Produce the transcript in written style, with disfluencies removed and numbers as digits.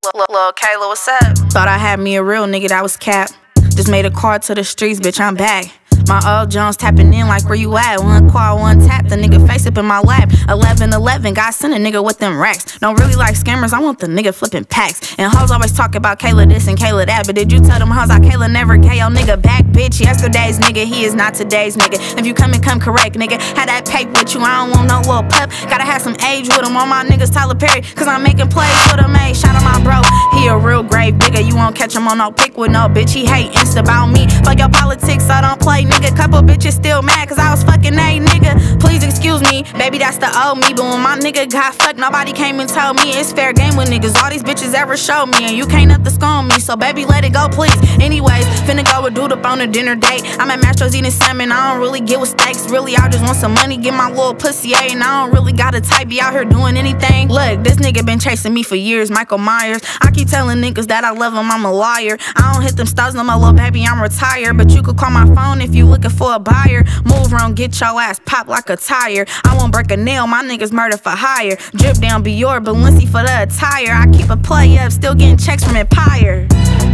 Lil Kayla, what's up? Thought I had me a real nigga that was cap. Just made a call to the streets, bitch, I'm back. My old Jones tapping in like where you at. One call, one tap, the nigga face up in my lap. 11-11, God send a nigga with them racks. Don't really like scammers, I want the nigga flipping packs. And hoes always talk about Kayla this and Kayla that, but did you tell them hoes how Kayla never KO nigga back, bitch? Yesterday's nigga, he is not today's nigga. If you come correct, nigga, had that paper with you, I don't want no little pup. Gotta have some age with him, on my niggas Tyler Perry, cause I'm making plays with him, ayy. Shout out my bro, he a real grave digger. You won't catch him on no pick with no bitch, he hate insta about me. Fuck your politics, I don't play, nigga. Couple bitches still mad cause I was fucking a nigga. Please excuse me, baby, that's the old me. But when my nigga got fucked, nobody came and told me it's fair game with niggas. All these bitches ever showed me, and you can't up the scorn me. So baby, let it go, please. Anyways, finna go with dude up on a dinner date. I'm at Mastro's eating salmon, I don't really get with steaks. Really, I just want some money, get my little pussy, and I don't really got a type, be out here doing anything. Look, this nigga been chasing me for years, Michael Myers. I keep telling niggas that I love him, I'm a liar. I don't hit them stars no more, little baby, I'm retired. But you could call my phone if you looking for a buyer. Mulhern, get your ass popped like a tire. I won't break a nail, my niggas murder for hire. Drip down Bior, Balenci for the attire. I keep a play up, still getting checks from Empire.